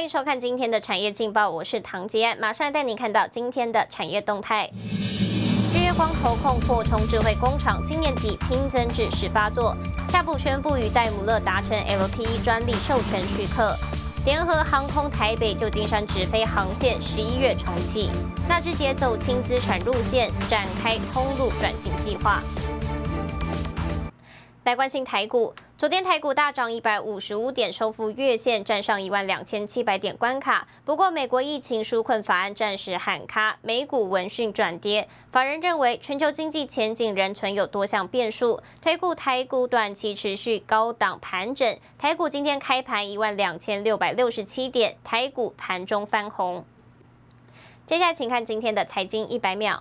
欢迎收看今天的产业劲报，我是唐杰安，马上带您看到今天的产业动态。日月光投控扩充智慧工厂，今年底拼增至18座。下部宣布与戴姆勒达成 LTE 专利授权许可。联合航空台北旧金山直飞航线11月重启。纳智捷走轻资产路线，展开通路转型计划。来关心台股，昨天台股大涨155点，收复月线，站上12700点关卡。不过，美国疫情纾困法案暂时喊卡，美股闻讯转跌。法人认为，全球经济前景仍存有多项变数，推估台股短期持续高档盘整。台股今天开盘12667点，台股盘中翻红。接下来，请看今天的财经100秒。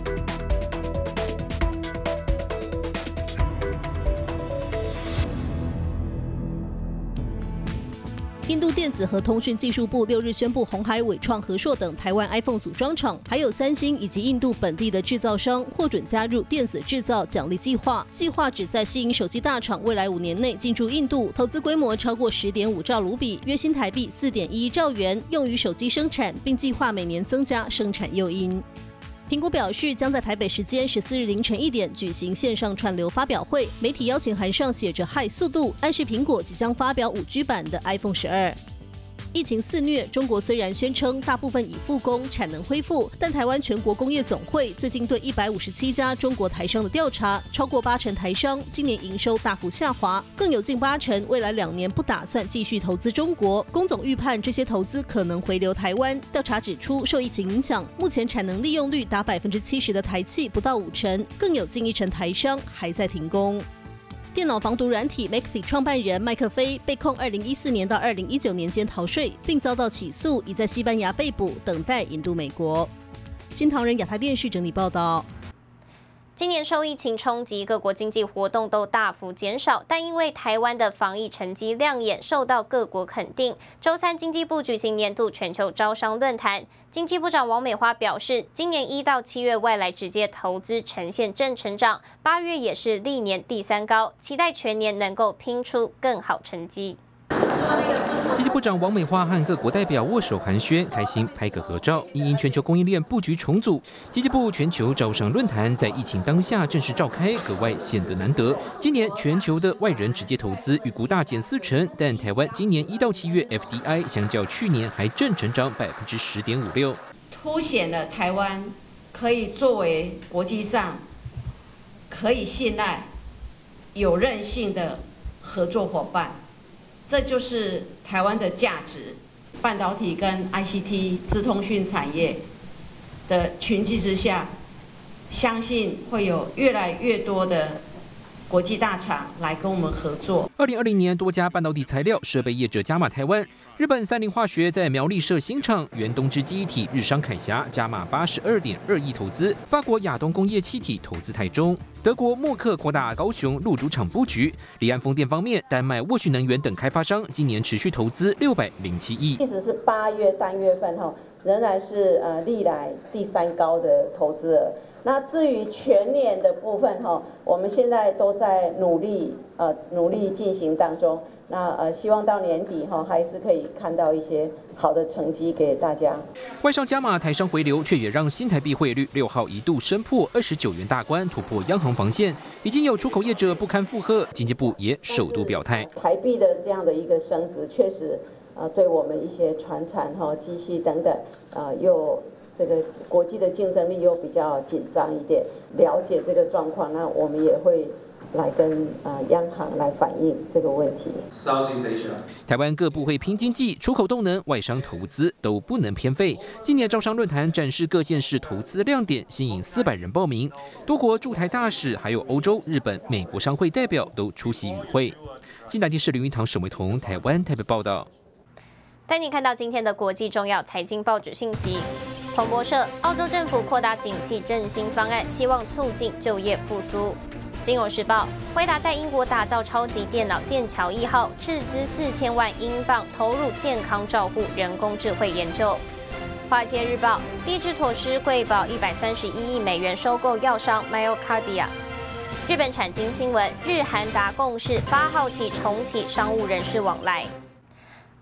印度电子和通讯技术部6日宣布，鸿海、伟创、和硕等台湾 iPhone 组装厂，还有三星以及印度本地的制造商获准加入电子制造奖励计划。计划旨在吸引手机大厂未来5年内进驻印度，投资规模超过10.5兆卢比，约新台币4.11兆元，用于手机生产，并计划每年增加生产诱因。苹果表示，将在台北时间14日凌晨1点举行线上串流发表会，媒体邀请函上写着"嗨速度"，暗示苹果即将发表5G 版的 iPhone 12。疫情肆虐，中国虽然宣称大部分已复工、产能恢复，但台湾全国工业总会最近对157家中国台商的调查，超过80%台商今年营收大幅下滑，更有近80%未来2年不打算继续投资中国。工总预判这些投资可能回流台湾。调查指出，受疫情影响，目前产能利用率达70%的台企不到50%，更有近1成台商还在停工。电脑防毒软体 McAfee 创办人麦克菲被控2014年到2019年间逃税，并遭到起诉，已在西班牙被捕，等待引渡美国。新唐人亚太电视整理报道。 今年受疫情冲击，各国经济活动都大幅减少，但因为台湾的防疫成绩亮眼，受到各国肯定。周三，经济部举行年度全球招商论坛，经济部长王美花表示，今年1到7月外来直接投资呈现正成长，8月也是历年第3高，期待全年能够拼出更好成绩。 经济部长王美花和各国代表握手寒暄，开心拍个合照。因全球供应链布局重组，经济部全球招商论坛在疫情当下正式召开，格外显得难得。今年全球的外人直接投资预估大减40%，但台湾今年1到7月 FDI 相较去年还正成长10.56%， 凸显了台湾可以作为国际上可以信赖、有韧性的合作伙伴。这就是台湾的价值，半导体跟 ICT 资通讯产业的群集之下，相信会有越来越多的国际大厂来跟我们合作。 2020年，多家半导体材料设备业者加码台湾。日本三菱化学在苗栗设新厂，原东芝记忆体日商凯霞加码82.2亿投资，法国亚东工业气体投资台中，德国默克扩大高雄路主厂布局。离岸风电方面，丹麦沃旭能源等开发商今年持续投资607亿。 即使是8月单月份仍然是历来第3高的投资额。那至于全年的部分我们现在都在努力进行当中。那希望到年底还是可以看到一些好的成绩给大家。 外商加码，台商回流，却也让新台币汇率6号一度升破29元大关，突破央行防线。已经有出口业者不堪负荷，经济部也首度表态， 台币的这样的一个升值，确实对我们一些传产机器等等又这个国际的竞争力又比较紧张一点。了解这个状况，那我们也会来跟央行来反映这个问题。 台湾各部会拼经济、出口动能、外商投资都不能偏废。今年招商论坛展示各县市投资亮点，吸引400人报名。多国驻台大使，还有欧洲、日本、美国商会代表都出席与会。新台电视林云堂、沈维彤，台湾台北报道。 带你看到今天的国际重要财经报纸信息。彭博社：澳洲政府扩大景气振兴方案，希望促进就业复苏。金融时报：辉达在英国打造超级电脑剑桥1号，斥资4000万英镑投入健康照护人工智慧研究。华尔街日报：必智妥施贵保131亿美元收购药商 Myocardia。日本产经新闻：日韩达共识，8号起重启商务人士往来。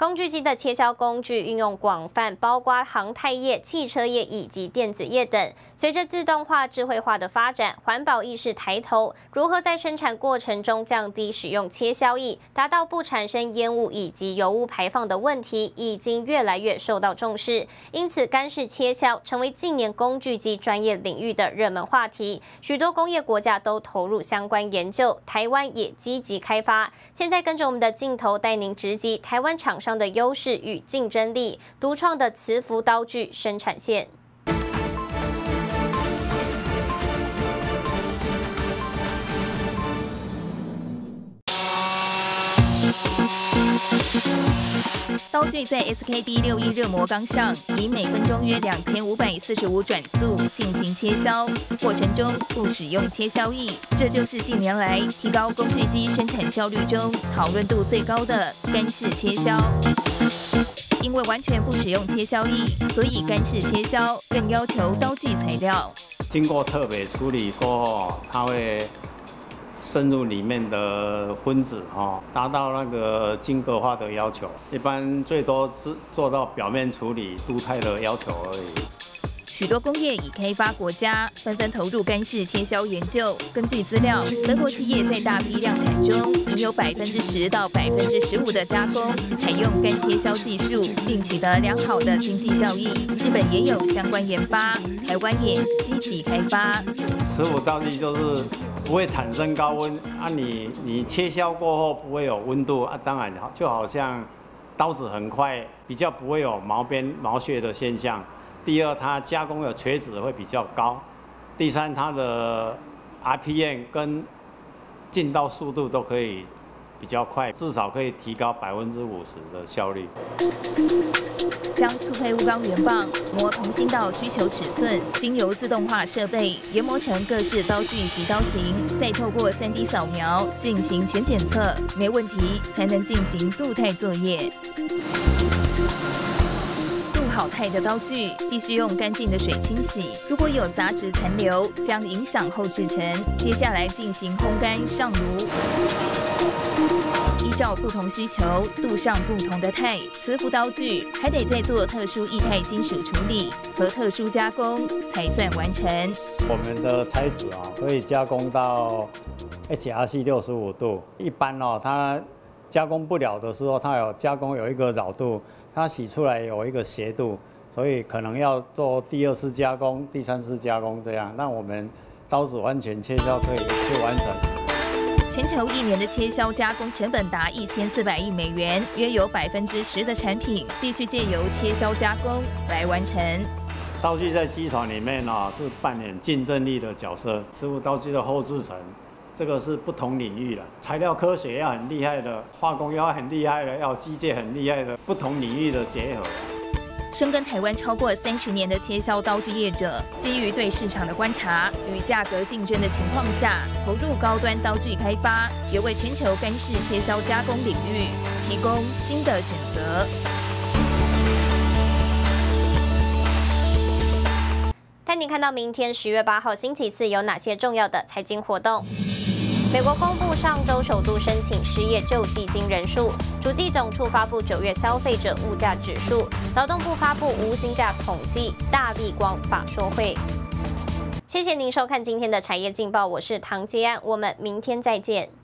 工具机的切削工具运用广泛，包括航太业、汽车业以及电子业等。随着自动化、智慧化的发展，环保意识抬头，如何在生产过程中降低使用切削液，达到不产生烟雾以及油污排放的问题，已经越来越受到重视。因此，干式切削成为近年工具机专业领域的热门话题。许多工业国家都投入相关研究，台湾也积极开发。现在跟着我们的镜头，带您直击台湾厂商的优势与竞争力，独创的磁浮刀具生产线。 刀具在 SKD61热模钢上，以每分钟约2545转速进行切削，过程中不使用切削液，这就是近年来提高工具机生产效率中讨论度最高的干式切削。因为完全不使用切削液，所以干式切削更要求刀具材料经过特别处理过后，它会深入里面的分子达到那个晶格化的要求。一般最多是做到表面处理镀钛的要求而已。 许多工业已开发国家纷纷投入干式切削研究。根据资料，德国企业在大批量产中已有10%到15%的加工采用干切削技术，并取得良好的经济效益。日本也有相关研发，台湾也积极开发。 磁浮刀具就是不会产生高温啊，你切削过后不会有温度啊，当然就好像刀子很快，比较不会有毛边毛屑的现象。第二，它加工的垂直会比较高。第三，它的 RPM 跟进刀速度都可以比较快，至少可以提高50%的效率。 将粗胚钨钢圆棒磨同心到需求尺寸，经由自动化设备研磨成各式刀具及刀型，再透过3D 扫描进行全检测，没问题才能进行镀钛作业。好钛的刀具必须用干净的水清洗，如果有杂质残留，将影响后制成。接下来进行烘干上炉，依照不同需求镀上不同的钛。磁浮刀具还得再做特殊液态金属处理和特殊加工才算完成。 我们的材质可以加工到 HRC 65度，一般它加工不了的时候，它有加工有一个绕度。它洗出来有一个斜度，所以可能要做第2次加工、第3次加工这样，让我们刀子完全切削可以一次完成。 全球1年的切削加工成本达1400亿美元，约有10%的产品必须借由切削加工来完成。 刀具在机床里面是扮演竞争力的角色，磁浮刀具的后制程。这个是不同领域的，材料科学要很厉害的，化工要很厉害的，要机械很厉害的，不同领域的结合。 深耕台湾超过30年的切削刀具业者，基于对市场的观察与价格竞争的情况下，投入高端刀具开发，也为全球干式切削加工领域提供新的选择。 带您看到明天10月8号星期四有哪些重要的财经活动。美国公布上周首度申请失业救济金人数，主计总处发布9月消费者物价指数，劳动部发布无薪假统计，大立光法说会。谢谢您收看今天的产业劲报，我是唐杰安，我们明天再见。